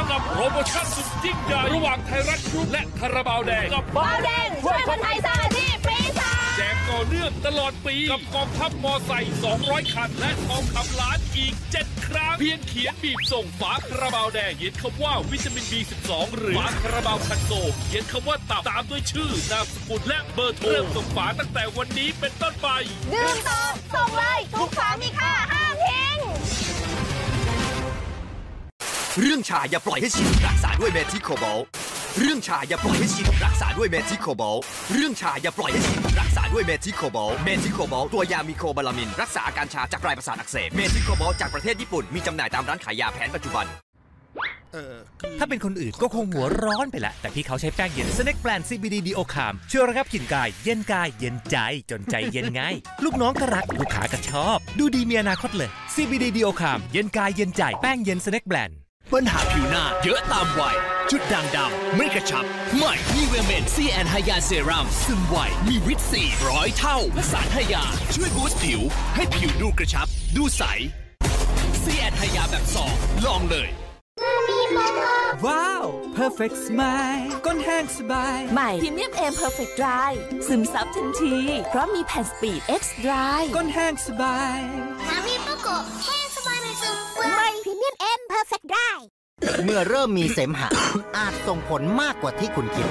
กับโปรโมชั่นสุดยิ่งใหญ่ระหว่างไทยรัฐกรุ๊ปและคาราบาวแดงกับบ้าแดงช่วยคนไทยสร้างอาชีพฟรีค่ะแจกต่อเนื่องตลอดปีกับกองทัพมอไซค์200 คันและทองคำล้านอีก7 ครั้งเพียงเขียนบีบส่งฝาคาราบาวแดงเขียนคำว่าวิตามิน B12 หรือฝาคาราบาวคันโซเขียนคำว่าตับตามด้วยชื่อนามสกุลและเบอร์โทรส่งฝาตั้งแต่วันนี้เป็นต้นไปดื่มต่อส่งเลยทุกฝามีค่าห้ามทิ้งเรื่องชาอย่าปล่อยให้ชินรักษาด้วยเมทิโคบอลเรื่องชาอย่าปล่อยให้ชินรักษาด้วยเมทิโคบอลเรื่องชาอย่าปล่อยให้ชินรักษาด้วยเมทิโคบอลเมทิโคบอลตัวยามีโคบาลามินรักษาอาการชาจากปลายประสาทอักเสบเมทิโคบอลจากประเทศญี่ปุ่นมีจำหน่ายตามร้านขายยาแผนปัจจุบันถ้าเป็นคนอื่นก็คงหัวร้อนไปละแต่พี่เขาใช้แป้งเย็น Snack Brand CBD Deo Calm ช่วยระงับกลิ่นกายเย็นใจจนใจเย็นง่ายลูกน้องก็รักลูกค้าก็ชอบดูดีมีอนาคตเลย CBD Deo Calm เย็นกายเย็นใจแป้งเย็น Snack Brand ปัญหาผิวหน้าเยอะตามวัยจุดด่างดำไม่กระชับใหม่นีเวเมนซีแอนไฮยาเซรั่มซึมไวมีวิต400 เท่าและสารไฮยาช่วยบูสต์ผิวให้ผิวดูกระชับดูใสซีแอนไฮยาแบบ2ลองเลยว้าว Perfect Smile ก้นแห้งสบายใหม่พรีเมียมเอ็ม Perfect Dry ซึมซับทันทีเพราะมีแผ่นสปีด X Dry ก้นแห้งสบายมามีโปโกแห้งสบายไม่ซึมใหม่พรีเมียมเอ็ม Perfect Dry เมื่อเริ่มมีเสมหะอาจส่งผลมากกว่าที่คุณคิด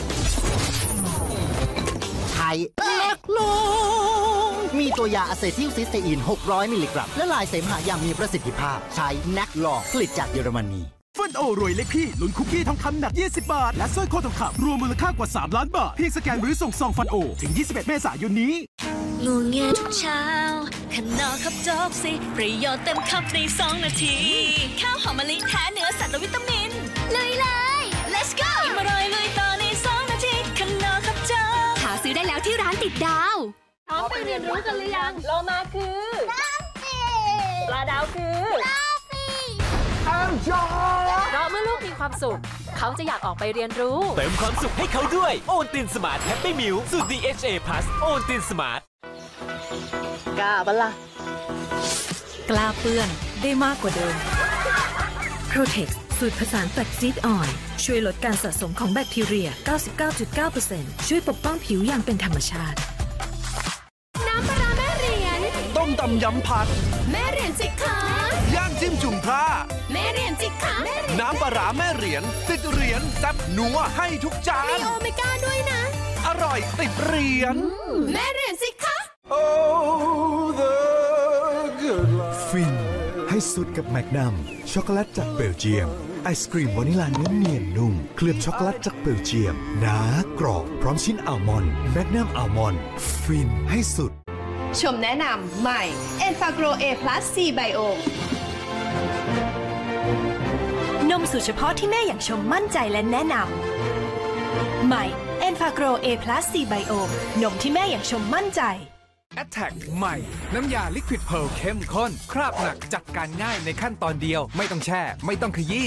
ไทยเล็กลงมีตัวยาอะเซทิลซิสเตอีน600 มิลลิกรัมและลายเสมหะอย่างมีประสิทธิภาพใช้แน็กลองผลิตจากเยอรมนีฟันโอรวยเล็กพี่ลุ้นคุกกี้ทองคำหนัก20 บาทและสร้อยคอทองคำรวมมูลค่ากว่า3 ล้านบาทเพียงสแกนหรือส่งซองฟันโอถึง21 เมษายนนี้งูเงี้ยทุกเช้าข้างนอกขับโจ๊กสิประโยชน์เต็มคับใน2 นาทีข้าวหอมมะลิแท้เนื้อสัตว์และวิตามินลุยเลย let's go อิ่มอร่อยลุยต่อใน2 นาทีข้างนอกขับโจ๊กหาซื้อได้แล้วที่ร้านติดดาวพร้อมไปเรียนรู้กันหรือยังโลมาคือปลาดาวคือเพราะเมื่อลูกมีความสุขเขาจะอยากออกไปเรียนรู้เติมความสุขให้เขาด้วยโอนตินสมาร์ทแฮปปี้มิลสูตร DHA Plus โอนตินสมาร์ทกล้าบ้าล่ะกล้าเปื้อนได้มากกว่าเดิม Protex สูตรผสานแฟลกซีดออยล์ช่วยลดการสะสมของแบคทีเรีย 99.9% ช่วยปกป้องผิวอย่างเป็นธรรมชาติน้ำปลาแม่เหรียญต้มตำยำผัดแม่เหรียญจิกขาย่างจิ้มจุ่มพระแม่เหรียญจิกขาน้ำปลาแม่เหรียญติดเหรียญแซ่บนัวให้ทุกจานมีโอเมก้าด้วยนะอร่อยติดเหรียญแม่เหรียญจิกขาฟินให้สุดกับแมกนัมช็อกโกแลตจากเบลเยียมไอศกรีมวานิลาเนื้อเนียนนุ่มเคลือบช็อกโกแลตจากเบลเยียมหนากรอบพร้อมชิ้นอัลมอนด์แมกนัมอัลมอนด์ฟินให้สุดชมแนะนำใหม่ Enfagro A+ C Bio นมสูตรเฉพาะที่แม่อย่างชมมั่นใจและแนะนำใหม่ Enfagro A+ C Bio นมที่แม่อย่างชมมั่นใจ Attack ใหม่น้ำยาลิควิดเพร์ลเข้มข้นคราบหนักจัดการง่ายในขั้นตอนเดียวไม่ต้องแช่ไม่ต้องขยี้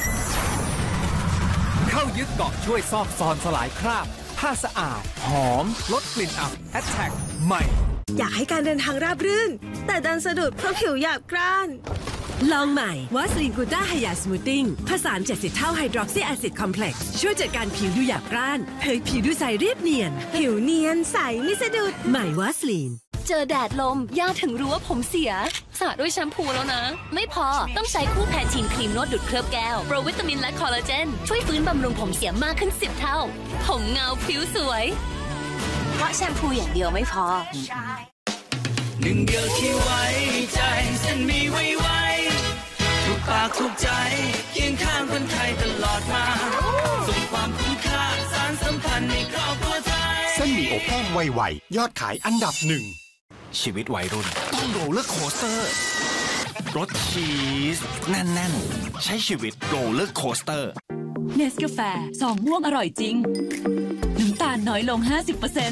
เข้ายึดเกาะช่วยซอกซอนสลายคราบผ้าสะอาดหอมลดกลิ่นอับ Attack ใหม่อยากให้การเดินทางราบรื่นแต่ดันสะดุดเพราะผิวหยาบกร้านลองใหม่วาสลีนกูต้าไฮยาสมูทติ้งผสาน70 เท่าไฮดรอกซีแอซิดคอมเพล็กซ์ช่วยจัดการผิวดูหยาบกร้านเผยผิวดูใสเรียบเนียนผิวเนียนใสไม่สะดุดใหม่วาสลีนเจอแดดลมย่าถึงรู้ว่าผมเสียสระด้วยแชมพูแล้วนะไม่พอต้องใช้คู่แพนทีนครีมนวดดูดเคลือบแก้วโปรวิตามินและคอลลาเจนช่วยฟื้นบำรุงผมเสียมากขึ้น10 เท่าผมเงาผิวสวยเพราะแชมพูอย่างเดียวไม่พอหนึ่งเดียวที่ไว้ใจเส้นมีไว้ทุกปากทุกใจเคียงข้างคนไทยตลอดมาส่งความคุ้มค่าสารสัมพันธ์ในครอบครัวไทยเส้นหมี่อบแห้งไวๆยอดขายอันดับ1 ชีวิตวัยรุ่นต้องโรลเลอร์โคสเตอร์รสชีสแน่นๆใช้ชีวิตโรลเลอร์โคสเตอร์เนสกาแฟซองม่วงอร่อยจริงน้ำตาลน้อยลง 50%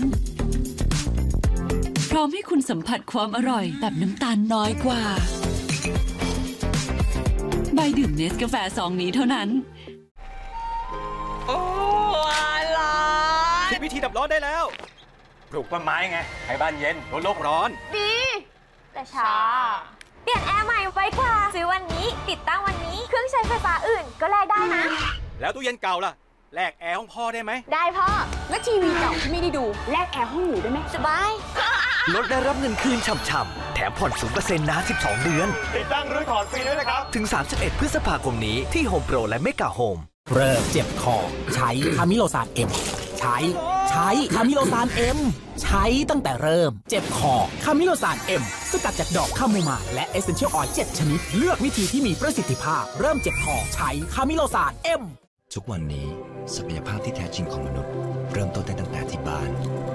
พร้อมให้คุณสัมผัสความอร่อยแบบน้ำตาลน้อยกว่าใบดื่มเนสกาแฟซองนี้เท่านั้นโอ้อะไรคิดวิธีดับร้อนได้แล้วปลูกต้นไม้ไงให้บ้านเย็นลดโลกร้อนดีแต่ช้าลี่ยนแอร์ใหม่ไว้กว่าซื้อวันนี้ติดตั้งวันนี้เครื่องใช้ไฟฟ้าอื่นก็แลกได้นะแล้วตู้เย็นเก่าล่ะแลกแอร์ห้องพ่อได้ไหมได้พ่อแล้วทีวีเก่าที่ไม่ได้ดูแลกแอร์ห้องหนูได้ไหมสบายรถได้รับเงินคืนฉ่ำๆแถมผ่อน 0% นาน12 เดือนติดตั้งรื้อถอนฟรีด้วยนะครับถึง31 พฤษภาคมนี้ที่โฮมโปรและเมกะโฮมเริ่มเจ็บคอใช้คามิโลซานเอ็มใช้คามิโลซานเอ็มใช้ตั้งแต่เริ่มเจ็บคอคามิโลซานเอ็มสกัดจากดอกคาโมไมล์และเอเซนเชียลออยล์7ชนิดเลือกวิธีที่มีประสิทธิภาพเริ่มเจ็บคอใช้คามิโลซานเอ็มทุกวันนี้ศักยภาพที่แท้จริงของมนุษย์เริ่มต้นได้ตั้งแต่ที่บ้าน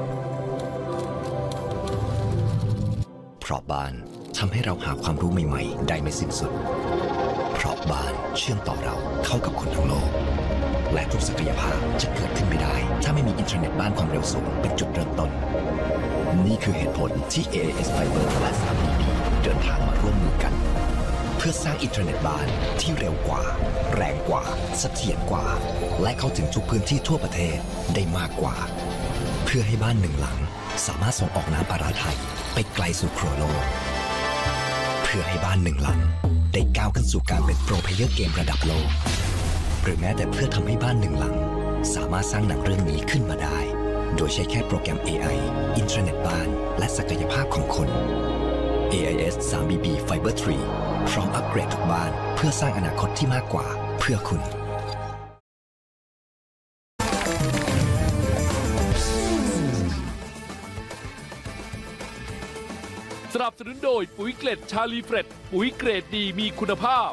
เพราะบ้านทำให้เราหาความรู้ใหม่ๆได้ไม่สิ้นสุดเพราะบ้านเชื่อมต่อเราเข้ากับคนทั้งโลกและทุกศักยภาพจะเกิดขึ้นไม่ได้ถ้าไม่มีอินเทอร์เน็ตบ้านความเร็วสูงเป็นจุดเริ่มต้นนี่คือเหตุผลที่ AIS Fiber และ 3BB เดินทางมาร่วมมือกันเพื่อสร้างอินเทอร์เน็ตบ้านที่เร็วกว่าแรงกว่าเสถียรกว่าและเข้าถึงทุกพื้นที่ทั่วประเทศได้มากกว่าเพื่อให้บ้านหนึ่งหลังสามารถส่งออกน้ำปลาร้าไทยไปไกลสู่ครัวโลกเพื่อให้บ้านหนึ่งหลังได้ก้าวขึ้นสู่การเป็นโปรเพลเยอร์เกมระดับโลกหรือแม้แต่เพื่อทำให้บ้านหนึ่งหลังสามารถสร้างหนังเรื่องนี้ขึ้นมาได้โดยใช้แค่โปรแกรม AI อินเทอร์เน็ตบ้านและศักยภาพของคน AIS 3BB Fiber 3 พร้อมอัปเกรดทุกบ้านเพื่อสร้างอนาคตที่มากกว่าเพื่อคุณสนับสนุนโดยปุ๋ยเกล็ดชาลีเฟรดปุ๋ยเกรดดีมีคุณภาพ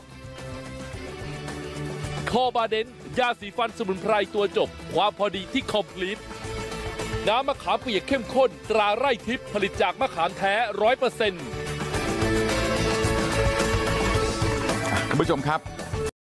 คอบาเดนยาสีฟันสมุนไพรตัวจบความพอดีที่คอมพลีทน้ำมะขามเปียกเข้มข้นตราไร่ทิพย์ผลิตจากมะขามแท้ 100% คุณผู้ชมครับ